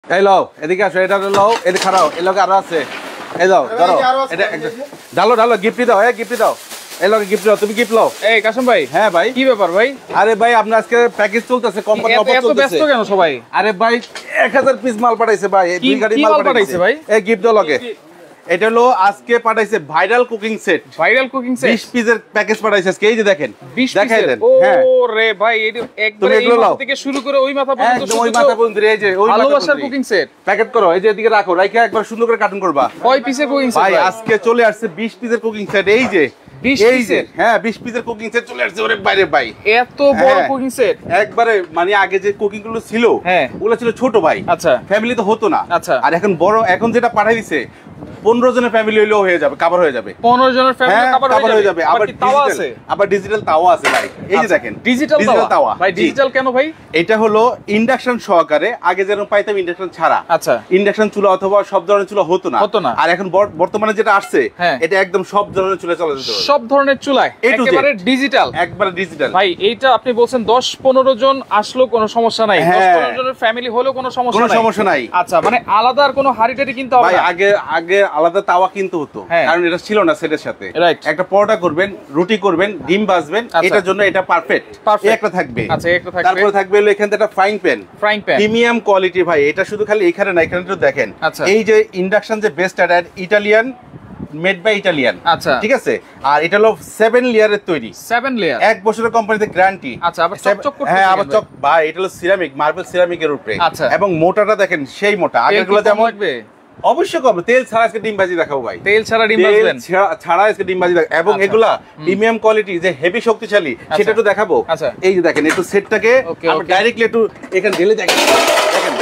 এই লও এদিকে আসো, এটা লও, এদিকে খারাও, এই লগে আরো আছে, এই দাও ধরো, এটা ঢালো ঢালো, গিফট দাও, গিফট দাও, এই লগে গিফট দাও, তুমি গিফট লও। এই কাসম ভাই। হ্যাঁ ভাই, কি ব্যাপার ভাই? আরে ভাই আপনার আজকে প্যাকেজ চলতেছে, কোম্পানি অফার চলতেছে, এত ব্যস্ত কেন সবাই? আরে ভাই 1000 পিস মাল পাঠাইছে ভাই, দুই গাড়ি মাল পাঠাইছে ভাই। এই গিফট দাও লগে। এটা হলো আজকে পাঠাইছে viral cooking set, viral cooking set 20 পিসের প্যাকেজ পাঠাইছে আজকে। এই যে দেখেন, 20 দেখাই দেন। ওরে ভাই, এটা একবারে এই মাথা থেকে শুরু করে ওই মাথা পর্যন্ত, একদম ওই মাথা পর্যন্ত, এই যে ওই ভালোবাসার কুকিং সেট প্যাকেট করো, এই যে এদিকে রাখো, রাইখা একবার সুন্দর করে কার্টুন করবা। কয় পিসের কুকিং সেট ভাই? আজকে চলে আসছে 20 পিসের কুকিং সেট। এই যে 20 পিসের, হ্যাঁ 20 পিসের কুকিং সেট চলে আসছে। ওরে বাইরে ভাই, এত বড় কুকিং সেট একবারে, মানে আগে যে কুকিং গুলো ছিল ওগুলো ছিল ছোট ভাই, আচ্ছা ফ্যামিলি তো হতো না। আচ্ছা, আর এখন বড়, এখন যেটা পাঠাই দিছে 15 জনের ফ্যামিলি হইলেও হয়ে যাবে, কভার হয়ে যাবে। 15 জনের ফ্যামিলি কভার হয়ে যাবে। আবার তাওয়া আছে, আবার ডিজিটাল তাওয়া আছে ভাই। এই যে দেখেন ডিজিটাল তাওয়া। ভাই ডিজিটাল কেন ভাই? এটা হলো ইন্ডাকশন সহকারে, আগে যেরকম পাইতাম ইন্ডাকশন ছাড়া। আচ্ছা, ইন্ডাকশন চুলা অথবা সব ধরনের চুলা হতো না। আর এখন বর্তমানে যেটা আসছে এটা একদম সব ধরনের চুলা চলে যেতে পারে, সব ধরনের চুলায় একেবারে ডিজিটাল, একবারে ডিজিটাল। ভাই এইটা আপনি বলছেন 10-15 জন আসলো কোনো সমস্যা নাই, 10-15 জনের ফ্যামিলি হলেও কোনো সমস্যা নাই। আচ্ছা, মানে আলাদা আর কোনো হাড়ি-টাড়ি কিনতে হবে না? আগে আলাদা তাওয়া কিনতে হতো, কারণ এটা ছিল না সেটের সাথে। একটা পরোটা করবেন, রুটি করবেন, ডিম ভাজবেন, এটার জন্য এটা পারফেক্ট। একটা থাকবে, আচ্ছা একটা থাকবে। তারপরে থাকবে হলো এখানে একটা ফ্রাইং প্যান, প্রিমিয়াম কোয়ালিটি ভাই। এটা শুধু খালি এখানে না, এখানে তো দেখেন এই যে ইন্ডাকশন যে বেস্ট, এটা ইটালিয়ান, মেড বাই ইটালিয়ান। আচ্ছা, ঠিক আছে। আর এটা হলো 7 লেয়ারের তৈরি, 7 লেয়ার, 1 বছরের কোম্পানিতে গ্যারান্টি। আচ্ছা, আবার চকচক করতে, হ্যাঁ আবার চক ভাই। এটা হলো সিরামিক, মার্বেল সিরামিকের উপরে। আচ্ছা, এবং মোটাটা দেখেন সেই মোটা। আগেরগুলো যেমন লাগবে, অবশ্যই কম। তেল ছাড়া আজকে ডিম ভাজি দেখাবো ভাই, তেল ছাড়া ডিম ভাজবেন, ছাড়া আজকে ডিম ভাজি দেখাবো। এবং এগুলা প্রিমিয়াম কোয়ালিটি, যে হেভি শক্তিশালী, সেটা একটু দেখাবো। আচ্ছা, এই যে দেখেন, একটু সেটটাকে আমরা ডাইরেক্টলি একটু এখানে ঢেলে দেখেন, দেখেন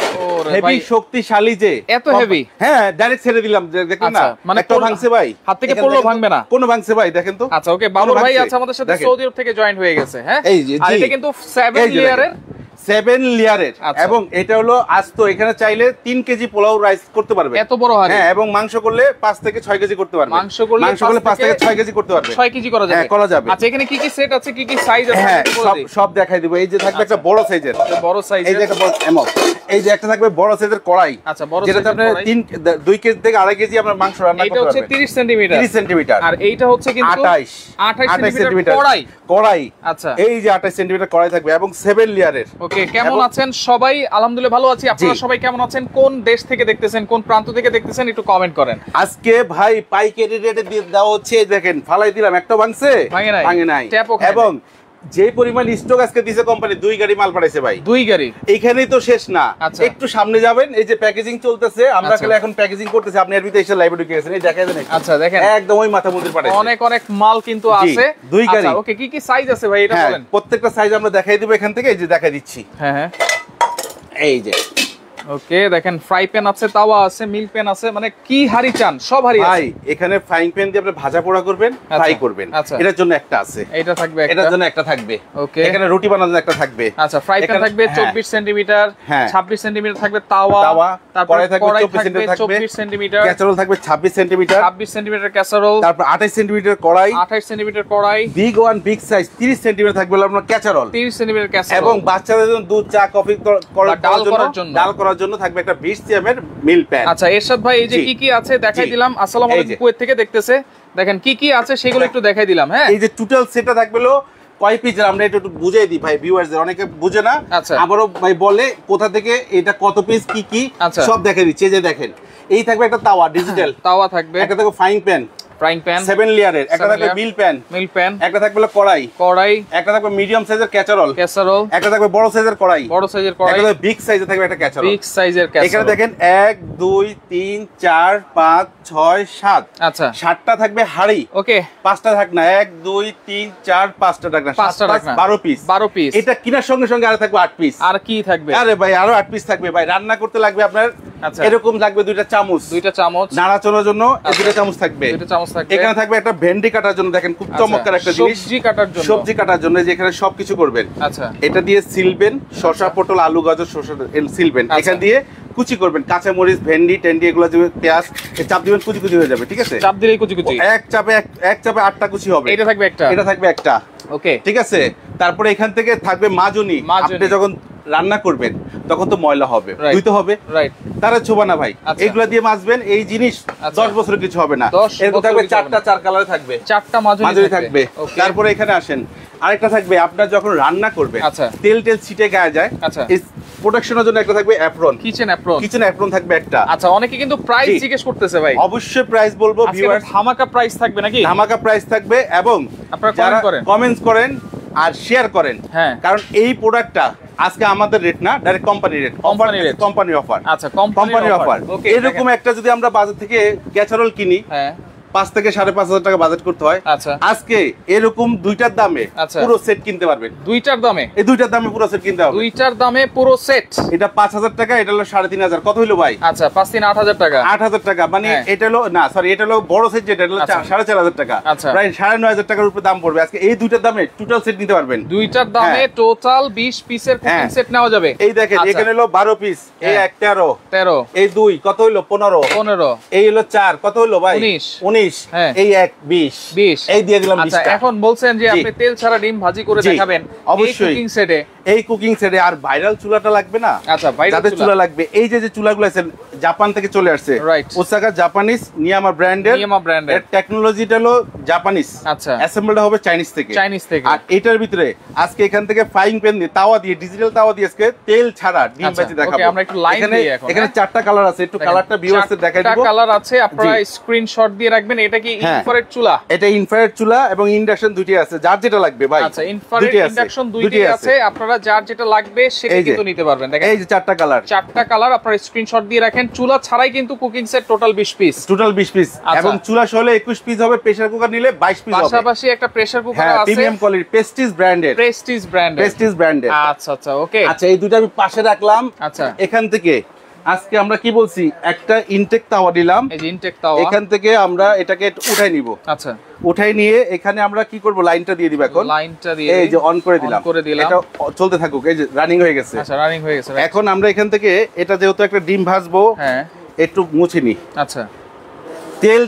হেভি শক্তিশালী, যে এত হেভি। হ্যাঁ ডাইরেক্ট ছেড়ে দিলাম, দেখেন না, মানে একটা ভাঙছে ভাই, হাত থেকে পড়লো ভাঙবে না, কোনো ভাঙছে ভাই, দেখেন তো। আচ্ছা ওকে, বাবুল ভাই আছে আমাদের সাথে সৌদি আরব থেকে জয়েন হয়ে গেছে। হ্যাঁ, এই যে এটা কিন্তু 7 লেয়ারের, 7 লেয়ারের। এবং এটা হলো আস্ত, এখানে চাইলে 3 কেজি পোলাও রাইস করতে পারবে, এত বড় হাড়ি। হ্যাঁ, এবং মাংস করলে 5 থেকে 6 কেজি করতে পারবে, মাংস করলে 5 থেকে 6 কেজি করতে পারবে, 6 কেজি করা যাবে। হ্যাঁ করা যাবে। আচ্ছা, এখানে কি কি সেট আছে, কি কি সাইজ আছে? হ্যাঁ সব দেখাই দিব। এই যে থাকবে একটা বড় সাইজের, বড় সাইজের, এই যে একটা বড় এমন, এই যে একটা থাকবে বড় সাইজের কড়াই। আচ্ছা, বড় সাইজের, যেটা আপনি 2 কেজি থেকে 2.5 কেজি আপনার মাংস রান্না করতে পারবেন। এটা হচ্ছে 30 সেন্টিমিটার, 30 সেন্টিমিটার। আর এইটা হচ্ছে কিন্তু 28 সেন্টিমিটার কড়াই। আচ্ছা, এই যে 28 সেন্টিমিটার কড়াই থাকবে এবং 7 লেয়ারের। ওকে, কেমন আছেন সবাই? আলহামদুলিল্লাহ ভালো আছি। আপনারা সবাই কেমন আছেন? কোন দেশ থেকে দেখতেছেন, কোন প্রান্ত থেকে দেখতেছেন, একটু কমেন্ট করেন। আজকে ভাই পাইকারি রেটে দিয়ে দেওয়া হচ্ছে, দেখেন ফালাই দিলাম, একটা ভাঙছে, ভাঙে নাই। এবং যে পরিমাণ স্টক আজকে দিছে কোম্পানি, 2 গাড়ি মাল পাঠাইছে ভাই, 2 গাড়ি। এইখানেই তো শেষ না, একটু সামনে যাবেন, এই যে প্যাকেজিং চলতেছে, আমরা খালি এখন প্যাকেজিং করতেছি। আপনি এর ভিতরে এসে লাইভে ঢুকে গেছেন, এই দেখাই দেন। আচ্ছা দেখেন, একদম ওই মাথা মন্দির পাঠাইছে, অনেক অনেক মাল কিন্তু আছে, 2 গাড়ি। ওকে, কি কি সাইজ আছে ভাই এটা বলেন? প্রত্যেকটা সাইজ আমরা দেখাই দিব এখান থেকে, এই যে দেখাই দিচ্ছি। হ্যাঁ হ্যাঁ, এই যে ওকে দেখেন, ফ্রাই প্যান আছে, তাওয়া আছে, মিল্ক প্যান আছে, মানে কি হাড়ি চান সব হাড়ি আছে ভাই। এখানে ফ্রাইং প্যান দিয়ে আপনি ভাজা পোড়া করবেন, ফ্রাই করবেন, এটার জন্য একটা আছে, এটা থাকবে, এটার জন্য একটা থাকবে। ওকে, এখানে রুটি বানানোর জন্য একটা থাকবে। আচ্ছা, ফ্রাই প্যান থাকবে 24 সেন্টিমিটার, 26 সেন্টিমিটার থাকবে তাওয়া, তারপরে থাকবে 24 সেন্টিমিটার, ক্যাসারোল থাকবে 26 সেন্টিমিটার, 26 সেন্টিমিটার ক্যাসারোল, তারপর 28 সেন্টিমিটার কড়াই, 28 সেন্টিমিটার কড়াই, big one big size 30 centimetre থাকবে আপনার ক্যাসারোল, 30 সেন্টিমিটার ক্যাসারোল। এবং বাচ্চাদের জন্য দুধ, চা, কফি ডাল করার জন্য থাকবে একটা 20 সিএমের মিল প্যান। আচ্ছা, এরশাদ ভাই এই যে কি কি আছে দেখাই দিলাম। আসসালামু আলাইকুম, কুয়েত থেকে দেখতেছে, দেখেন কি কি আছে সেগুলো একটু দেখাই দিলাম। হ্যাঁ, এই যে টোটাল সেটটা থাকবে হলো কয় পিস, আমরা একটু বুঝাই দিই ভাই ভিউয়ারদের, অনেকে বুঝে না। আচ্ছা, আবারও ভাই বলে কোথা থেকে এটা কত পিস কি কি সব দেখাই দিচ্ছি। এই যে দেখেন, এই থাকবে একটা তাওয়া, ডিজিটাল তাওয়া থাকবে, একটা থাকবে ফ্রাইং প্যান, 7 লেয়ারের, একটা থাকবে মিল প্যান, একটা থাকবে কড়াই, একটা থাকবে মিডিয়াম সাইজের ক্যাসারোল, একটা থাকবে বড় সাইজের কড়াই, একটা থাকবে বিগ সাইজের থাকবে একটা ক্যাসারোল, বিগ সাইজের ক্যাসারোল। এখানে দেখেন 1 2 3 4 5 6 7, আচ্ছা 7টা থাকবে হাড়ি। ওকে, 5টা থাক না, 1 2 3 4 5টা থাক না, 12 পিস। এটা কিনার সঙ্গে সঙ্গে আরো থাকবে 8 পিস। আর কি থাকবে? আরে ভাই আরো 8 পিস থাকবে ভাই। রান্না করতে লাগবে আপনার এরকম লাগবে 2টা চামচ, নাড়াচাড়ার জন্য 2টা চামচ থাকবে, এখানে থাকবে একটা ভেন্ডি কাটার জন্য, দেখেন খুব চমৎকার একটা জিনিস, সবজি কাটার জন্য, যে এখানে সবকিছু করবেন। আচ্ছা, এটা দিয়ে সিলবেন, শসা, পটল, আলু, গাজর, শসা সিলবেন, এখান দিয়ে কুচি করবেন, কাঁচা মরিচ, ভেন্ডি টেন্ডি এগুলো যে পেঁয়াজ চাপ দিবেন, কুচি কুচি হয়ে যাবে। ঠিক আছে, চাপ দিলেই কুচি কুচি, এক চাপে 8টা কুচি হবে। এটা থাকবে একটা, ওকে ঠিক আছে। তারপরে এখান থেকে থাকবে মাজুনি, আপনি যখন রান্না করবেন তখন তো ময়লা হবে, ধুইতে হবে, তারা ছোবা না ভাই। এগুলা দিয়ে মাজবেন, এই জিনিস 10 বছরের কিছু হবে না। এরকম থাকবে 4টা 4 কালারে থাকবে, 4টা মাজুরি থাকবে। তারপরে এখানে আসেন, আরেকটা থাকবে আপনার যখন রান্না করবেন তেল ছিটে গায়ে যায়, প্রোটেকশনের জন্য একটা থাকবে অ্যাপ্রন, কিচেন অ্যাপ্রন থাকবে একটা। আচ্ছা, অনেকে কিন্তু প্রাইস জিজ্ঞেস করতেছে ভাই। অবশ্যই প্রাইস বলবো ভিউয়ার্স, ধামাকা প্রাইস থাকবে নাকি? ধামাকা প্রাইস থাকবে, এবং আপনারা কমেন্টস করেন আর শেয়ার করেন, কারণ এই প্রোডাক্টটা আজকে আমাদের রেট না, direct company rate, company offer. আচ্ছা, কোম্পানি অফার। এরকম একটা যদি আমরা বাজার থেকে ক্যাচারোল কিনি 5 থেকে 5,500 টাকা বাজেট করতে হয়, আজকে এরকম দুইটার দামে পুরো সেট কিনতে পারবেন। দুইটার দামে? এই দুইটার দামে পুরো সেট কিনতে হবে। দুইটার দামে পুরো সেট? এটা 5,000 টাকা, এটা হলো 3,500। কত হইলো ভাই? আচ্ছা, 5 3 8,000 টাকা। 8,000 টাকা মানে এটা হলো না, সরি, এটা হলো বড় সেট যেটা হলো 4,500 টাকা, প্রায় 9,500 টাকার উপরে দাম পড়বে। আজকে এই দুইটার দামে টোটাল সেট নিতে পারবেন। দুইটার দামে টোটাল 20 পিসের কুকিং সেট নেওয়া যাবে। এই দেখেন, এখানে হলো 12 পিস, এই 1 13, এই 2 কত হইলো 15, এই হলো 4 কত হইলো ভাই 19, এই 20 এই দিয়ে দিলাম 20 টাকা। এখন বলছেন যে আপনি তেল ছাড়া ডিম ভাজি করে দেখাবেন অবশ্যই কুকিং সেটে। এই কুকিং সেটে আর ভাইরাল চুলাটা লাগবে না? আচ্ছা, ভাইরাল চুলা লাগবে। এই যে চুলাগুলো আছে জাপান থেকে চলে আসছে, ওসাকা জাপানিজ নিয়ামা ব্র্যান্ডের, এর টেকনোলজিটা হলো জাপানিজ, আচ্ছা, অ্যাসেম্বলড হবে চাইনিজ থেকে। আর এটার ভিতরে আজকে এখান থেকে ফ্রাইং প্যান দিয়ে, তাওয়া দিয়ে, ডিজিটাল তাওয়া দিয়ে আজকে তেল ছাড়া ডিম ভাজি দেখাবো। আমরা একটু লাইন দিই এখন। এখানে 4টা কালার আছে, একটু কালারটা ভিউয়ারদের দেখাই দিব। 4টা কালার আছে, আপনারা স্ক্রিনশট দিয়ে রাখবেন। এটা কি ইনফ্রারেড চুলা? এটা ইনফ্রারেড চুলা এবং ইন্ডাকশন দুটোই আছে, যার যেটা লাগবে ভাই। আচ্ছা, ইনফ্রারেড ইন্ডাকশন দুটোই আছে, আপনারা যার যেটা লাগবে সেটা কিন্তু নিতে পারবেন। দেখেন এই যে 4টা কালার, 4টা কালার আপনারা স্ক্রিনশট দিয়ে রাখেন। চুলা ছাড়াই কিন্তু কুকিং সেট টোটাল 20 পিস, এবং চুলা সহ 21 পিস হবে, প্রেসার কুকার নিলে 22 পিস হবে। পাশাপাশি একটা প্রেসার কুকার আছে প্রিমিয়াম কোয়ালিটি, প্রেস্টিজ ব্র্যান্ডের। আচ্ছা আচ্ছা, ওকে। আচ্ছা, এই দুটো আমি পাশে রাখলাম। আচ্ছা, এখান থেকে আজকে আমরা কি বলছি, একটা ইনটেক তাওয়া দিলাম, এই যে ইনটেক তাওয়া, এখান থেকে আমরা এটাকে উঠাই নিব। আচ্ছা, উঠাই নিয়ে এখানে আমরা কি করব, লাইনটা দিয়ে দিব। এখন লাইনটা দিয়ে এই যে অন করে দিলাম, এটা চলতে থাকুক। এই যে রানিং হয়ে গেছে। আচ্ছা, রানিং হয়ে গেছে। এখন আমরা এখান থেকে এটা যেহেতু একটা ডিম ভাজবো, হ্যাঁ, একটু মুছে নি। আচ্ছা, তেল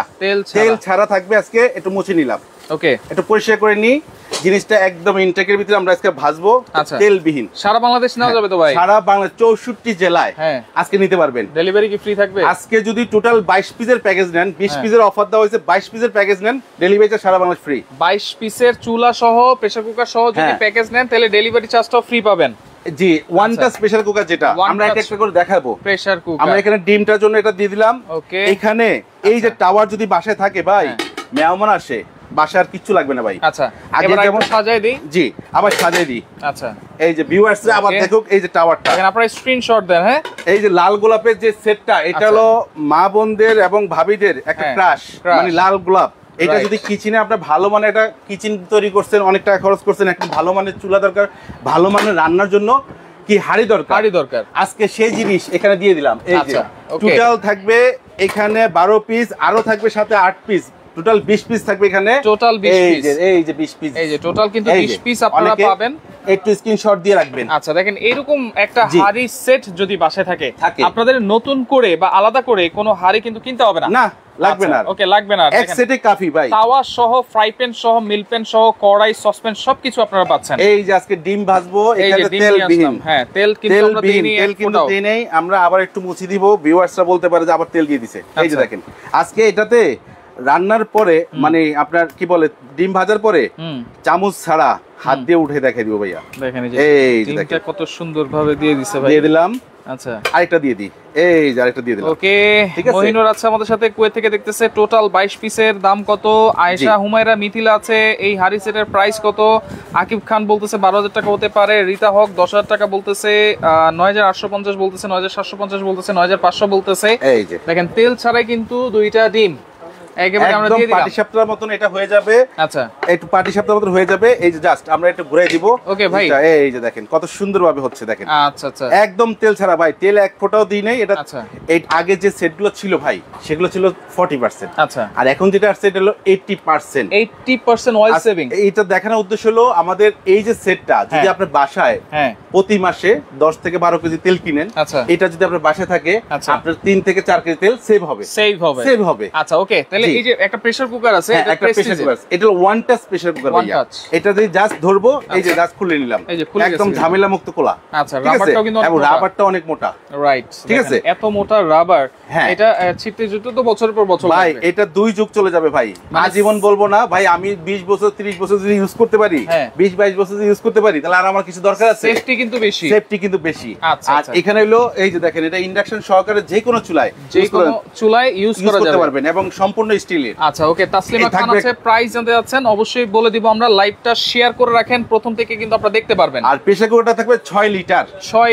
ছাড়া থাকবে আজকে, একটু মুছে নিলাম। ওকে, একটু পরিষ্কার করে নি। জিনিসটা একদম ইনটেকের ভিতরে আমরা আজকে ভাজবো, তেলবিহীন। সারা বাংলাদেশ নেওয়া যাবে তো ভাই? সারা বাংলাদেশ 64 জেলায় আজকে নিতে পারবেন। ডেলিভারি কি ফ্রি থাকবে? আজকে যদি টোটাল 22 পিসের প্যাকেজ নেন, 20 পিসের অফার দেওয়া হয়েছে, 22 পিসের প্যাকেজ নেন, ডেলিভারিটা সারা বাংলাদেশ ফ্রি। 22 পিসের চুলা সহ, প্রেসার কুকার সহ যদি প্যাকেজ নেন, তাহলে ডেলিভারি চার্জটাও ফ্রি পাবেন। জি, ওয়ানটা স্পেশাল কুকার, যেটা আমরা একটা করে দেখাবো প্রেসার কুকার। আমরা এখানে ডিমটার জন্য এটা দিয়ে দিলাম। ওকে, এখানে এই যে টাওয়ার যদি বাসায় থাকে ভাই, মেহমান আসে, বাসার কিছু লাগবে না ভাই। আচ্ছা, আগে যেমন সাজাই দেই, জি, আবার সাজাই দিই। আচ্ছা, এই যে ভিউয়ার্সরা আবার দেখুক, এই যে টাওয়ারটা, এখানে আপনারা স্ক্রিনশট দেন। হ্যাঁ, এই যে লাল গোলাপের যে সেটটা, এটা হলো মা বোনদের এবং ভাবিদের একটা ক্রাশ, মানে লাল গোলাপ। এটা যদি কিচেনে আপনার ভালো মানের একটা কিচেন তৈরি করছেন, অনেক টাকা খরচ করছেন, একটা ভালো মানের চুলা দরকার, ভালো মানের রান্নার জন্য কি হাড়ি দরকার, আজকে সেই জিনিস এখানে দিয়ে দিলাম। এই যে টোটাল থাকবে এখানে 12 পিস, আরো থাকবে সাথে 8 পিস, টোটাল 20 পিস থাকবে এখানে। টোটাল 20 পিস, এই যে 20 পিস, এই যে টোটাল কিন্তু 20 পিস আপনারা পাবেন। একটু স্ক্রিনশট দিয়ে রাখবেন। আচ্ছা, দেখেন এরকম একটা হাড়ি সেট যদি বাসায় থাকে, আপনাদের নতুন করে বা আলাদা করে কোনো হাড়ি কিন্তু কিনতে হবে না। না, লাগবে না। ওকে, লাগবে না, এক সেটে কাফি ভাই। তাওয়া সহ, ফ্রাই প্যান সহ, মিল প্যান সহ, কড়াই, সসপ্যান সবকিছু আপনারা পাচ্ছেন। এই যে আজকে ডিম ভাজবো, এখানে তেলবিহীন। হ্যাঁ, তেল কিন্তু আমরা দেইনি, তেল কিন্তু দেই নাই। আমরা আবার একটু মুছে দিব, ভিউয়ার্সরা বলতে পারে যে আবার তেল দিয়ে দিয়েছে। এই যে দেখেন, আজকে এটাতে রান্নার পরে, মানে আপনার কি বলে, ডিম ভাজার পরে চামচ ছাড়া হাত দিয়ে উঠে দেখাই দিব ভাইয়া। দেখেন এই যে ডিমটা কত সুন্দর ভাবে দিয়ে দিছে ভাই। দিয়ে দিলাম। আচ্ছা, আরেকটা দিয়ে দিই, এই যে আরেকটা দিয়ে দিলাম। ওকে, মহিনুর আছে আমাদের সাথে, কুয়েত থেকে দেখতেছে। টোটাল 22 পিসের দাম কত? আয়েশা, হুমায়রা, মিথিলা আছে। এই হাড়ি সেটের প্রাইস কত? আকিব খান বলতেছে 12,000 টাকা হতে পারে। রিতা হক 10,000 টাকা বলতেছে, 9,850 বলতেছে, 9,750 বলতেছে, 9,500 বলতেছে। এই যে দেখেন, তেল ছাড়াই কিন্তু দুইটা ডিম একেবারে আমরা দিয়ে দিলাম। পাটিসাপটার মতন এটা হয়ে যাবে। আচ্ছা, একটু পাটিসাপটার মতন হয়ে যাবে। এই যে জাস্ট আমরা একটু ঘুরে দিব। ওকে ভাই, এই যে দেখেন কত সুন্দরভাবে হচ্ছে, দেখেন। আচ্ছা আচ্ছা, একদম তেল ছাড়া ভাই, তেল এক ফোঁটাও দিই নাই। এটা এই আগে যে সেটগুলো ছিল ভাই, সেগুলো ছিল 40%। আচ্ছা, আর এখন যেটা আসছে এটা হলো 80% অয়েল সেভিং। এটা দেখানোর উদ্দেশ্য হলো আমাদের এই যে সেটটা যদি আপনার বাসায় প্রতি মাসে 10 থেকে 12 কেজি তেল কিনেন, এটা যদি আপনার বাসায় থাকে, আপনার 3 থেকে 4 কেজি তেল সেভ হবে। আচ্ছা, ওকে, তাহলে তাহলে এই যে একটা প্রেসার কুকার আছে, এটা প্রেস্টিজ, এটা হলো ওয়ান টাচ প্রেসার কুকার ভাইয়া। এটা দিয়ে জাস্ট ধরবো, এই যে জাস্ট খুলে নিলাম, একদম ঝামেলা মুক্ত খোলা। আচ্ছা, রাবারটাও কিন্তু অনেক মোটা, রাবারটা অনেক মোটা, রাইট, ঠিক আছে, এত মোটা রাবার। এটা ছিটতে ছিটতে তো বছরের পর বছর ভাই, এটা 2 যুগ চলে যাবে ভাই, আজীবন বলবো না ভাই। আমি 20 বছর 30 বছর যদি ইউজ করতে পারি, 20-22 বছর যদি ইউজ করতে পারি, তাহলে আর আমার কিছু দরকার আছে? সেফটি কিন্তু বেশি, সেফটি কিন্তু বেশি। আর এখানে হলো এই যে দেখেন, এটা ইন্ডাকশন সহকারে যে কোনো চুলায় ইউজ করা করতে পারবেন এবং সম্পূর্ণ স্টিলের। আচ্ছা, ওকে, তাসলিমা খান আছে, প্রাইস জানতে যাচ্ছেন, অবশ্যই বলে দিব আমরা। লাইভটা শেয়ার করে রাখেন, প্রথম থেকে কিন্তু আপনারা দেখতে পারবেন। আর প্রেসার কুকারটা থাকবে 6 লিটার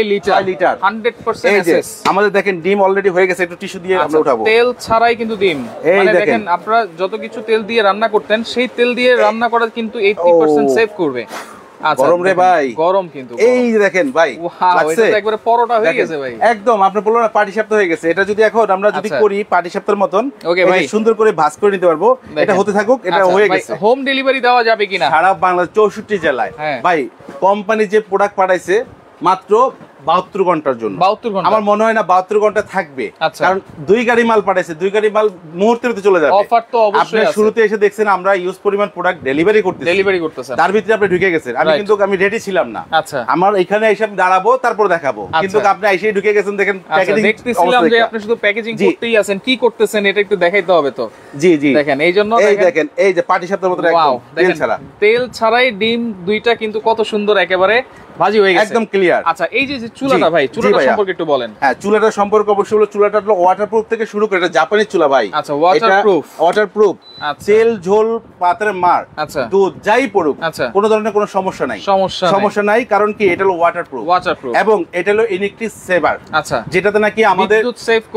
100% এসএস। আমাদের দেখেন ডিম অলরেডি হয়ে গেছে, একটু টিস্যু দিয়ে আমরা উঠাবো। তেল ছাড়াই কিন্তু ডিম, মানে দেখেন আপনারা যত কিছু তেল দিয়ে রান্না করতেন, সেই তেল দিয়ে রান্না করা কিন্তু 80% সেভ করবে। গরম রে ভাই, গরম কিন্তু, এই দেখেন ভাই, লাগছে একবারে পরোটা হয়ে গেছে ভাই, একদম আপনার বললো না পাটি সাপটা হয়ে গেছে। এটা যদি এখন আমরা যদি করি পাটি সাপটার মতন, সুন্দর করে ভাঁজ করে নিতে পারবো। এটা হতে থাকুক, এটা হয়ে গেছে। হোম ডেলিভারি দেওয়া যাবে কিনা? সারা বাংলাদেশ 64 জেলায় ভাই। কোম্পানি যে প্রোডাক্ট পাঠাইছে মাত্র 72 ঘন্টার জন্য। 72 ঘন্টা আমার মনে হয় না 72 ঘন্টা থাকবে, কারণ 2 গাড়ি মাল পাঠাইছে, 2 গাড়ি মাল মুহূর্তের ভিতরে চলে যাবে। অফার তো অবশ্যই আছে। শুরুতে এসে দেখছেন আমরা ইউজ পরিমাণ প্রোডাক্ট ডেলিভারি করতেছেন, তার ভিতরে আপনি ঢুকে গেছেন। আমি রেডি ছিলাম না। আচ্ছা, আমার এখানে এসে দাঁড়াবো, তারপর দেখাবো, কিন্তু আপনি এসেই ঢুকে গেছেন। দেখেন প্যাকেজিং, দেখতেছিলাম যে আপনি শুধু প্যাকেজিং করতেই আছেন, কি করতেছেন এটা একটু দেখাইতে হবে তো। জি জি, দেখেন, এইজন্য দেখেন এই যে পাটি সাপটার মতো একদম তেল ছাড়া, তেল ছাড়াই ডিম দুইটা কিন্তু কত সুন্দর একেবারে ভাজি হয়ে গেছে, একদম ক্লিয়ার। আচ্ছা, এই যে চুলাটা ভাই, চুলাটা সম্পর্কে একটু বলেন। হ্যাঁ, চুলাটার সম্পর্কে অবশ্যই হলো, চুলাটা হলো ওয়াটারপ্রুফ থেকে শুরু করে, এটা জাপানি চুলা ভাই। আচ্ছা, ওয়াটারপ্রুফ, তেল ঝোল পাত্রের মার, দুধ যাই পড়ুক, কোনো ধরনের কোনো সমস্যা নাই। কারণ কি, এটা হলো ওয়াটারপ্রুফ এবং এটা হলো ইলেকট্রিক সেভার। আচ্ছা, যেটাতে নাকি আমাদের বিদ্যুৎ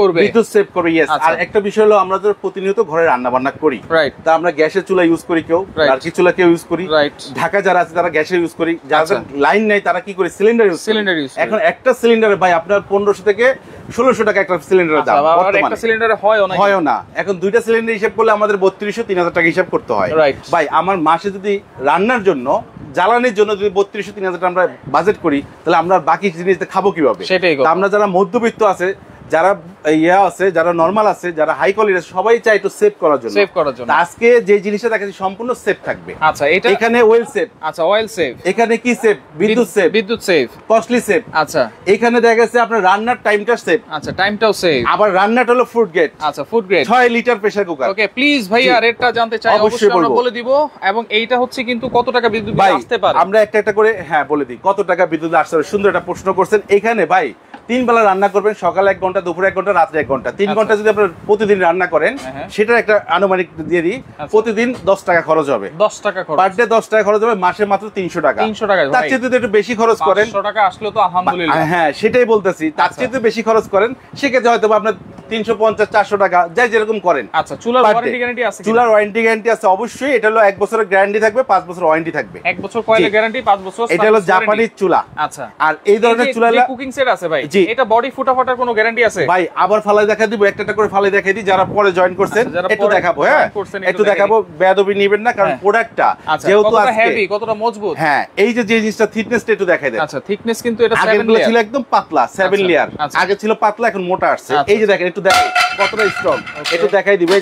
সেভ করবে। ইয়েস। আর একটা বিষয় হলো, আমরা তো প্রতিনিয়ত ঘরে রান্না বান্না করি, তা আমরা গ্যাসের চুলা ইউজ করি, কেউ লার্কি চুলা কেউ ইউজ করি, ঢাকা যারা আছে তারা গ্যাসে ইউজ করি, যাদের লাইন নাই তারা কি করে সিলিন্ডার ইউজ। এখন একটা সিলিন্ডারে ভাই আপনার 1500 থেকে 1600 টাকা একটা সিলিন্ডারের দাম। একটা সিলিন্ডারে হয় না। এখন 2টা সিলিন্ডার হিসাব করলে আমাদের 3200-3000 টাকা হিসাব করতে হয় ভাই। আমার মাসে যদি রান্নার জন্য, জ্বালানির জন্য যদি 3200-3000 টাকা আমরা বাজেট করি, তাহলে আমরা বাকি জিনিস খাবো কিভাবে? আমরা যারা মধ্যবিত্ত আছে, যারা আছে, যারা নরমাল আছে, যারা হাই কোয়ালিটি আছে, সবাই চায় একটু সেভ করার জন্য। আজকে যে জিনিসটা দেখাচ্ছি সম্পূর্ণ সেভ থাকবে। আচ্ছা, এটা এখানে ওয়েল সেভ, আচ্ছা অয়েল সেভ, এখানে কি সেভ, বিদ্যুৎ সেভ, কস্টলি সেভ। আচ্ছা, এখানে দেখা গেছে আপনার রান্নার টাইমটা সেভ। আচ্ছা, টাইমটাও সেভ। আবার রান্নাটা হলো ফুড গ্রেড। আচ্ছা, food grade 6 litre pressure cooker. Okay, please ভাইয়া রেটটা জানতে চাই, অবশ্যই আমরা বলে দিব। এবং এইটা হচ্ছে কিন্তু কত টাকা বিদ্যুৎ বিল আসতে পারে আমরা একটা করে বলে দিই, কত টাকা বিদ্যুৎ আসতে পারে। সুন্দর একটা প্রশ্ন করছেন। এখানে ভাই 3 বেলা রান্না করবেন, সকালে 1 ঘন্টা, দুপুরে 1 ঘন্টা, রাত্রে 1 ঘন্টা, 3 ঘন্টা যদি আপনার প্রতিদিন রান্না করেন, সেটার একটা আনুমানিক দিয়ে দিই, প্রতিদিন 10 টাকা খরচ হবে। 10 টাকা খরচ, পার ডে 10 টাকা খরচ হবে, মাসে মাত্র 300 টাকা। 300 টাকা, তার চেয়ে যদি একটু বেশি খরচ করেন, 500 টাকা আসলে তো আলহামদুলিল্লাহ। হ্যাঁ, সেটাই বলতেছি, তার চেয়ে বেশি খরচ করেন, সেক্ষেত্রে হয়তো আপনার 350-400 টাকা যাই যেরকম করেন। আচ্ছা, চুলার ওয়ারেন্টি গ্যারান্টি আছে? চুলার ওয়ারেন্টি গ্যারান্টি আছে অবশ্যই। এটা হলো 1 বছরের গ্যারান্টি থাকবে, 5 বছর ওয়ারেন্টি থাকবে। 1 বছর কয়লা গ্যারান্টি, 5 বছর। এটা হলো জাপানি চুলা। আচ্ছা, আর এই ধরনের চুলা কুকিং সেট আছে ভাই, এটা বডি ফুটাফাটার কোনো গ্যারান্টি আছে ভাই? আবার ফালাই দেখা দিব, একটা করে ফালাই দেখাই দিই, যারা পরে জয়েন করছেন একটু দেখাবো। হ্যাঁ, একটু দেখাবো, বেয়াদবি নেবেন না, কারণ প্রোডাক্টটা যেহেতু কতটা হেভি, কতটা মজবুত। হ্যাঁ, এই যে জিনিসটা থিকনেসটা একটু দেখাই দেন। আচ্ছা, থিকনেস কিন্তু এটা 7 লেয়ার ছিল, একদম পাতলা 7 লেয়ার। আগে ছিল পাতলা, এখন মোটা আসছে। এই যে দেখেন, একটু দেখেন কতটা স্ট্রং, একটু দেখাই দিব।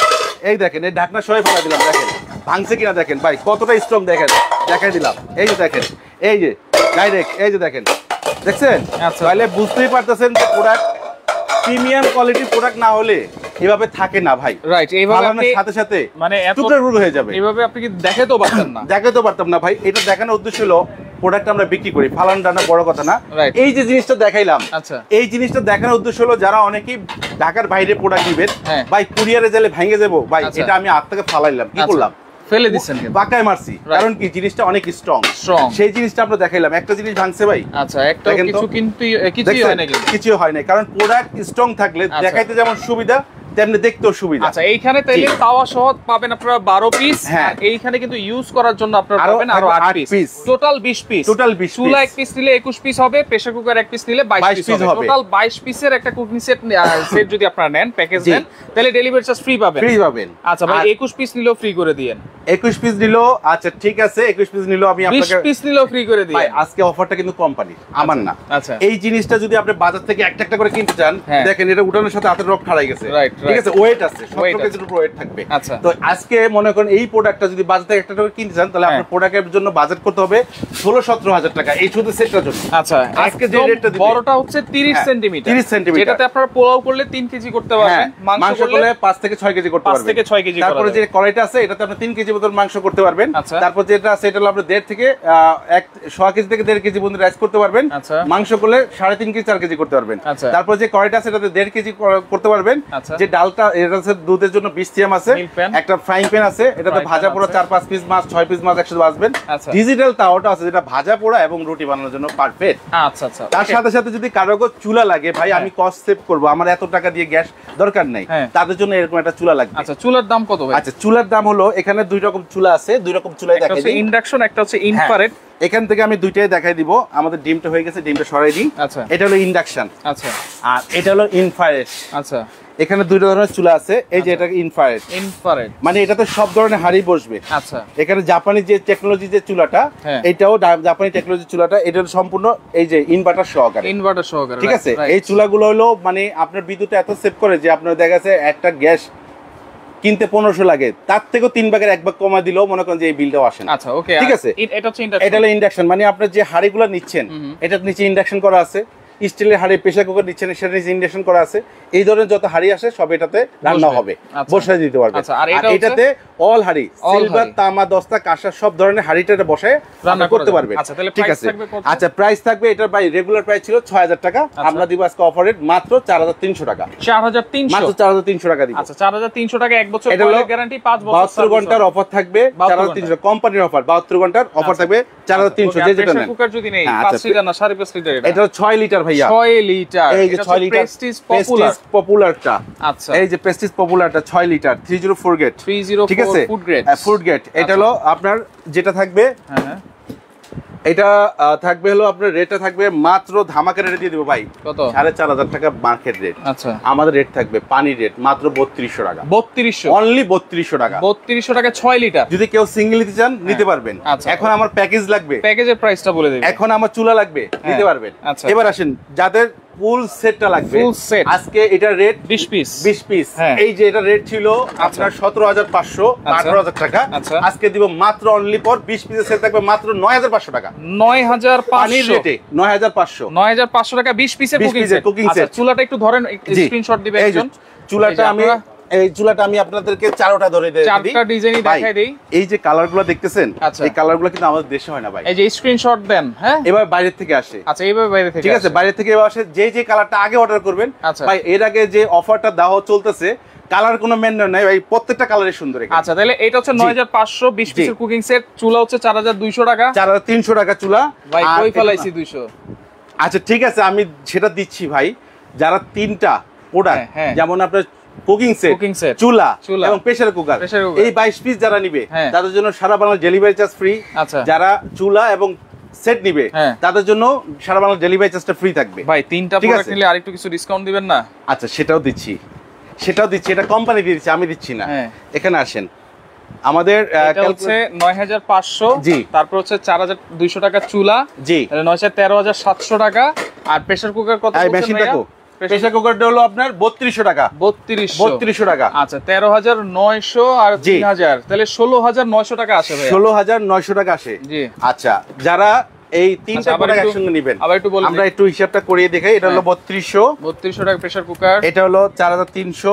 এই দেখেন, এই ঢাকনা সবাই ফেলা দিলাম, দেখেন ভাঙছে কিনা, দেখেন ভাই কতটা স্ট্রং, দেখেন দেখাই দিলাম। এই যে দেখেন, এই যে ডাইরেক্ট, এই যে দেখেন, দেখছেন? তাহলে বুঝতেই পারতেছেন যে প্রোডাক্ট প্রিমিয়াম কোয়ালিটির প্রোডাক্ট না হলে এভাবে থাকে না ভাই। রাইট, এইভাবে আপনি সাথে সাথে মানে টুকরো টুকরো হয়ে যাবে। এইভাবে আপনি কি দেখাতেও পারতেন না? দেখাতেও পারতাম না ভাই। এটা দেখানোর উদ্দেশ্য হলো প্রোডাক্ট আমরা বিক্রি করি, ফালান ডানা বড় কথা না। এই যে জিনিসটা দেখাইলাম, আচ্ছা, এই জিনিসটা দেখানোর উদ্দেশ্য হলো যারা অনেকেই ঢাকার বাইরে প্রোডাক্ট নিবেন, ভাই কুরিয়ারে গেলে ভেঙে যাবো ভাই, এটা আমি হাত থেকে ফালাইলাম, কি করলাম, ফেলে দিচ্ছেন, বাঁকায় মারছি, কারণ কি জিনিসটা অনেক স্ট্রং। সেই জিনিসটা আমরা দেখাইলাম। একটা জিনিস ভাঙছে ভাই, আচ্ছা, একটা কিছু কিন্তু কিছুই হয় না, কিছু হয় না, কারণ প্রোডাক্ট স্ট্রং থাকলে দেখাইতে যেমন সুবিধা, তেমনি দেখতেও সুবিধা। আচ্ছা, এইখানে তাইলে তাওয়া সহ পাবেন আপনারা 12 পিস, আর এইখানে কিন্তু ইউজ করার জন্য আপনারা পাবেন আরো 8 পিস, টোটাল 20 পিস। চুলা 1 পিস নিলে 21 পিস হবে, প্রেসার কুকার 1 পিস নিলে 22 পিস হবে। টোটাল 22 পিসের একটা কুকিং সেট যদি আপনারা নেন, প্যাকেজ নেন, তাহলে ডেলিভারি চার্জ ফ্রি পাবেন। আচ্ছা ভাই, 21 পিস নিলেও ফ্রি করে দিয়েন। 21 পিস নিলো, আচ্ছা ঠিক আছে, 21 পিস নিলো আমি আপনাকে 20 পিস নিলেও ফ্রি করে দিই। ভাই আজকে অফারটা কিন্তু কোম্পানির, আমার না। আচ্ছা, এই জিনিসটা যদি আপনি বাজার থেকে একটা করে কিনতে চান, দেখেন এটা উঠানোর সাথে হাতের রক খাড়াই গেছে। ঠিক আছে ওয়েট আছে 17 কেজির উপর ওয়েট থাকবে। আচ্ছা তো আজকে মনে করেন এই প্রোডাক্টটা যদি বাজার থেকে একটা টাকা কিনতে চান তাহলে আপনার প্রোডাক্টের জন্য বাজেট করতে হবে 16-17 টাকা এই শুধু সেটটার জন্য। আচ্ছা আজকে যে রেটটা দিবেন বড়টা হচ্ছে 30 সেমি 30 সেমি যেটাতে আপনারা পোলাও করলে 3 কেজি করতে পারবেন, মাংস করলে 5 থেকে 6 কেজি করতে পারবেন। 5 থেকে 6 কেজি। তারপরে যে কড়াইটা আছে এটাতে আপনি 3 কেজি মতো মাংস করতে পারবেন। তারপর যেটা আছে এটা হলো আপনি 1.5 থেকে 1 কেজি থেকে 1.5 কেজি পর্যন্ত রাইস করতে পারবেন। মাংস করলে 3.5 কেজি 4 কেজি করতে পারবেন। তারপর যে কড়াইটা আছে এটাতে 1.5 কেজি করতে পারবেন। যে ডালটা এটা আছে দুধের জন্য 20 সিএম আছে, একটা ফ্রাইং প্যান আছে এটাতে ভাজা পোড়া 4-5 পিস মাছ 6 পিস মাছ একসাথে ভাজবেন। ডিজিটাল তাওয়াটা আছে যেটা ভাজা পোড়া এবং রুটি বানানোর জন্য পারফেক্ট। আচ্ছা আচ্ছা তার সাথে সাথে যদি কারো চুলা লাগে ভাই আমি কস্ট সেভ করব আমার এত টাকা দিয়ে গ্যাস দরকার নাই তাদের জন্য এরকম একটা চুলা লাগবে। আচ্ছা চুলার দাম কত ভাই? আচ্ছা চুলার দাম হলো এখানে দুই রকম চুলা আছে, দুই রকম চুলাই দেখাই দিই। একটা হচ্ছে ইন্ডাকশন একটা হচ্ছে ইনফ্রারেড। এখান থেকে আমি দুইটাই দেখাই দিব। আমাদের ডিমটা হয়ে গেছে, ডিমটা সরাই দিই। আচ্ছা এটা হলো ইন্ডাকশন। আচ্ছা আর এটা হলো ইনফ্রারেড। আচ্ছা এখানে দুই ধরনের চুলা আছে। এই যে এটা ইনফ্রারেড, ইনফ্রারেড মানে এটাতে সব ধরনের হাঁড়ি বসবে। আচ্ছা এখানে জাপানি যে টেকনোলজি যে চুলাটা এটাও জাপানি টেকনোলজি চুলাটা এটা সম্পূর্ণ এই যে ইনভার্টার সহকারে। ঠিক আছে এই চুলাগুলো হলো মানে আপনার বিদ্যুৎ এত সেভ করে যে আপনার দেখা যাচ্ছে একটা গ্যাস কিনতে 1500 লাগে তার থেকেও 3 ভাগের 1 ভাগ কমা দিলেও মনে করেন যে এই বিলটাও আসে না। আচ্ছা ওকে ঠিক আছে এটা হচ্ছে ইন্ডাকশন। এটা হলো ইন্ডাকশন মানে আপনার যে হাঁড়িগুলো নিচ্ছেন এটার নিচে ইন্ডাকশন করা আছে। স্টিলের হাঁড়ি প্রেসার কুকার নিচ্ছেন সেটা নিচে ইন্ডাকশন করা আছে। এই ধরনের যত হাঁড়ি আসে সব এটাতে রান্না হবে, বসায় দিতে পারবে। আর এটাতে অল হাঁড়ি সিলভার তামা দস্তা কাঁসা সব ধরনের হাঁড়িটাতে বসায় রান্না করতে পারবে। ঠিক আছে আচ্ছা প্রাইস থাকবে এটার ভাই রেগুলার প্রাইস ছিল 6000 টাকা, আমরা দিব আজকে অফার রেট মাত্র 4300 টাকা। 4300 মাত্র 4300 টাকা দিব। আচ্ছা 4300 টাকা 1 বছর পরে গ্যারান্টি 5 বছর 72 ঘন্টার অফার থাকবে 4300 কোম্পানির অফার 72 ঘন্টার অফার থাকবে 4300 যে যেটা নেন। কুকার যদি নেই 5 লিটার না 5.5 লিটার এটা 6 লিটার ভাইয়া 6 লিটার এই যে 6 লিটার প্রেস্টিজ পপুলারটা। আচ্ছা এই যে প্রেস্টিজ পপুলারটা 6 লিটার 304 গ্রেড। ঠিক আছে ফুড গ্রেড ফুড গ্রেড। এটা হলো আপনার যেটা থাকবে হ্যাঁ এটা থাকবে হলো আপনার রেটটা থাকবে মাত্র ধামাকা রেটে দিয়ে দেব ভাই। কত? 4500 টাকা মার্কেট রেট। আচ্ছা আমাদের রেট থাকবে পানি রেট মাত্র 3200 টাকা। 3200 অনলি 3200 টাকা। 3200 টাকা 6 লিটার। যদি কেউ সিঙ্গেল নিতে চান নিতে পারবেন। এখন আমার প্যাকেজ লাগবে, প্যাকেজের প্রাইসটা বলে দেব। এখন আমার চুলা লাগবে নিতে পারবেন। এবার আসেন যাদের ফুল সেটটা লাগবে ফুল সেট আজকে এটা রেট 20 পিস। এই যে এটা রেট ছিল আপনার 17500 18000 টাকা, আজকে দিব মাত্র অনলি ফর 20 পিসের সেট থাকবে মাত্র 9500 টাকা। 9500 রেটে 9500 টাকা 20 পিসের কুকিং সেট। চুলাটা একটু ধরেন স্ক্রিনশট দিবেন একজন। চুলাটা এই চুলাটা আমি আপনাদেরকে চারটা ধরে দেই, চারটা ডিজাইনই দেখাই দেই। এই যে কালারগুলো দেখতেছেন এই কালারগুলো কিন্তু আমাদের দেশে হয় না ভাই। এই যে স্ক্রিনশট দেন হ্যাঁ এবার বাইরে থেকে আসে। আচ্ছা এইভাবে বাইরে থেকে ঠিক আছে বাইরে থেকে আসে যে যে কালারটা আগে অর্ডার করবেন ভাই এর আগে যে অফারটা দেওয়া চলতেছে কালার কোনো মেনু নাই ভাই প্রত্যেকটা কালারই সুন্দর। আচ্ছা তাহলে এটা হচ্ছে 9500 20 পিসের কুকিং সেট। চুলা হচ্ছে 4200 টাকা 4300 টাকা চুলা ভাই কই ফলাইছি 200। আচ্ছা ঠিক আছে আমি সেটা দিচ্ছি ভাই। যারা তিনটা প্রোডাক্ট যেমন আপনার কুকিং সেট চুলা এবং প্রেসার কুকার এই 22 পিস যারা নিবে তাদের জন্য সারা বাংলা ডেলিভারি চার্জ ফ্রি। যারা চুলা এবং সেট নিবে তাদের জন্য সারা বাংলা ডেলিভারি চার্জটা ফ্রি থাকবে। ভাই তিনটা প্রোডাক্ট নিলে আরেকটু কিছু ডিসকাউন্ট দিবেন না? আচ্ছা সেটাও দিচ্ছি এটা কোম্পানি দিয়ে দিচ্ছে আমি দিচ্ছি না। এখানে আসেন আমাদের এটা হচ্ছে 9500 জি তারপর হচ্ছে 4200 টাকা চুলা জি 13700 টাকা। আর প্রেসার কুকার কত বলছেন ভাইয়া? প্রেসার কুকারটা হলো আপনার 3200 টাকা 3200 টাকা। আচ্ছা 13900 আর 3000 তাহলে 16900 টাকা আসে ভাই। 16900 টাকা আসে জি। আচ্ছা যারা এই তিনটা প্রোডাক্ট একসঙ্গে নেবেন আমরা একটু হিসাবটা করিয়ে দেখাই। এটা হলো 3200 টাকা প্রেসার কুকার। এটা হলো 4300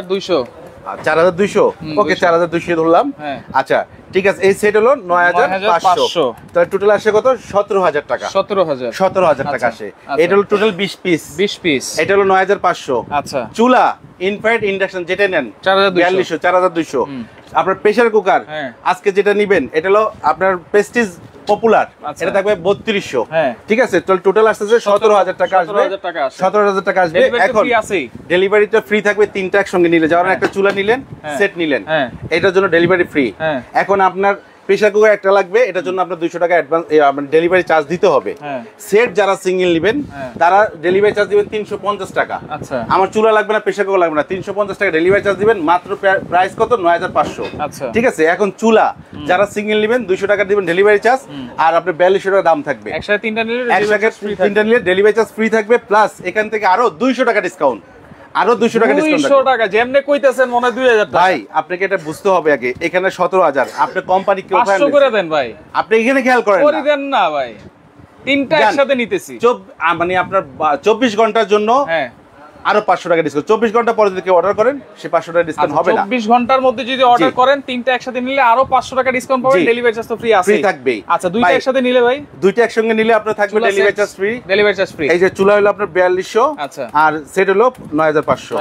4200 ওকে 4200 ধরলাম। আচ্ছা ঠিক আছে এই সেট হলো 9500 তাহলে টোটাল আসে কত 17000 টাকা 17000 টাকা আসে। এটা হলো টোটাল 20 পিস এটা হলো 9500। আচ্ছা চুলা ইনফ্রারেড ইন্ডাকশন যেটা নেন 4200 আপনার প্রেসার কুকার আজকে যেটা নেবেন এটা হলো আপনার প্রেস্টিজ পপুলার এটা থাকবে 3200। ঠিক আছে টোটাল আসছে 17000 টাকা আসবে 17000 টাকা আসবে। এখন ডেলিভারিটা ফ্রি থাকবে তিনটা একসঙ্গে নিলে যেমন একটা চুলা নিলেন সেট নিলেন এটার জন্য ডেলিভারি ফ্রি। এখন আপনার প্রেসার কুকার একটা লাগবে এটার জন্য আপনার 200 টাকা অ্যাডভান্স ডেলিভারি চার্জ দিতে হবে। সেট যারা সিঙ্গেল নেবেন তারা ডেলিভারি চার্জ দিবেন 350 টাকা। আচ্ছা আমার চুলা লাগবে না প্রেসার কুকার লাগবে না 350 টাকা ডেলিভারি চার্জ দিবেন মাত্র প্রাইস কত 9500। আচ্ছা ঠিক আছে এখন চুলা যারা সিঙ্গেল নেবেন 200 টাকা দিবেন ডেলিভারি চার্জ আর আপনার 4200 টাকা দাম থাকবে। একসাথে তিনটা নিলে ডেলিভারি চার্জ ফ্রি থাকবে প্লাস এখান থেকে আরো 200 টাকা ডিসকাউন্ট আরো 200 টাকা ডিসকাউন্ট 200 টাকা যেমনে কইতেছেন মনে হয় 2000 টাকা ভাই আপনাকে এটা বুঝতে হবে আগে এখানে 17000 আপনি কোম্পানি কেউ 500 করে দেন ভাই আপনি এখানে খেয়াল করেন করে দেন না ভাই তিনটা একসাথে নিতেছি মানে আপনার 24 ঘন্টার জন্য হ্যাঁ আরো 500 টাকা ডিসকাউন্ট 24 ঘন্টা পরে যদি কেউ অর্ডার করেন সে 500 টাকা ডিসকাউন্ট হবে না 24 ঘন্টার মধ্যে যদি অর্ডার করেন তিনটা একসাথে নিলে আরো 500 টাকা ডিসকাউন্ট পাবেন ডেলিভারি চার্জ তো ফ্রি আছে ফ্রি থাকবে আচ্ছা দুইটা একসাথে নিলে ভাই দুইটা একসঙ্গে নিলে আপনার থাকবে ডেলিভারি চার্জ ফ্রি এই যে চুলা হলো আপনার 4200 আচ্ছা আর সেট হলো 9500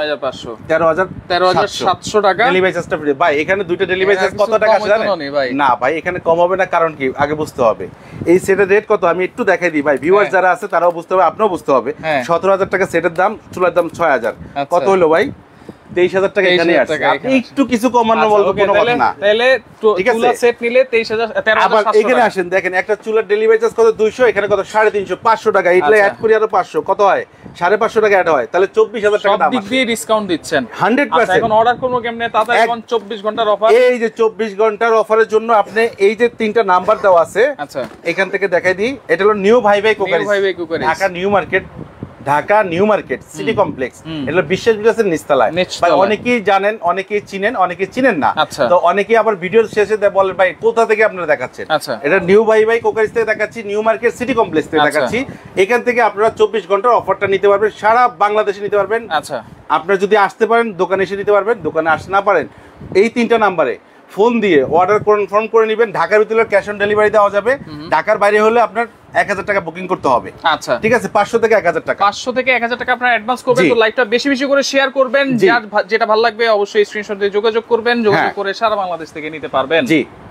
13700 টাকা ডেলিভারি চার্জটা ফ্রি ভাই এখানে দুইটা ডেলিভারি চার্জ কত টাকা আছে জানেন না ভাই এখানে কম হবে না কারণ কি আগে বুঝতে হবে এই সেটের রেট কত আমি একটু দেখাই দিই ভাই ভিউয়ার যারা আছে তারাও বুঝতে হবে আপনিও বুঝতে হবে 17000 টাকা সেটের দাম চুলার দাম 6000 কত হলো ভাই 23000 টাকা এখানে আছে আপনি একটু কিছু কমানো বলবো কোনো কথা না তাহলে চুলা সেট নিলে 13000 আবার এখানে আসেন দেখেন একটা চুলার ডেলিভারি চার্জ কত 200 এখানে কত 350 500 টাকা এইটা অ্যাড করি আরো 500 কত হয় 550 টাকা অ্যাড হয় তাহলে 24000 টাকা দাম সব দিক দিয়ে ডিসকাউন্ট দিচ্ছেন 100% এখন অর্ডার করব কেমনে তাতে এখন 24 ঘন্টার অফার এই যে 24 ঘন্টার অফারের জন্য আপনি এই যে তিনটা নাম্বার দেওয়া আছে আচ্ছা এখান থেকে দেখাই দিই এটা হলো নিউ ভাই ভাই cookery Dhaka new market city complex এটা বিশ্বাস বিলাসের নিচতলায় ভাই অনেকেই জানেন অনেকেই চিনেন অনেকেই চিনেন না তো অনেকেই আবার ভিডিওর শেষে বলেন ভাই কোথা থেকে আপনারা দেখাচ্ছেন এটা নিউ ভাই ভাই কোকারিস থেকে দেখাচ্ছি নিউ মার্কেট সিটি কমপ্লেক্স থেকে দেখাচ্ছি এখান থেকে আপনারা 24 ঘন্টার অফারটা নিতে পারবেন সারা বাংলাদেশে নিতে পারবেন আচ্ছা আপনারা যদি আসতে পারেন দোকানে এসে নিতে পারবেন দোকানে আসতে না পারেন এই তিনটা নাম্বারে ফোন দিয়ে অর্ডার কনফার্ম করে নেবেন ঢাকার ভিতরে ক্যাশ অন ডেলিভারি দেওয়া যাবে ঢাকার বাইরে হলে আপনার 1000 টাকা বুকিং করতে হবে আচ্ছা ঠিক আছে 500 থেকে 1000 টাকা 500 থেকে 1000 টাকা আপনারা অ্যাডভান্স করবেন তো লাইভটা বেশি বেশি করে শেয়ার করবেন যেটা ভালো লাগবে অবশ্যই স্ক্রিনশট দিয়ে যোগাযোগ করবেন যোগাযোগ করে সারা বাংলাদেশ থেকে নিতে পারবেন জি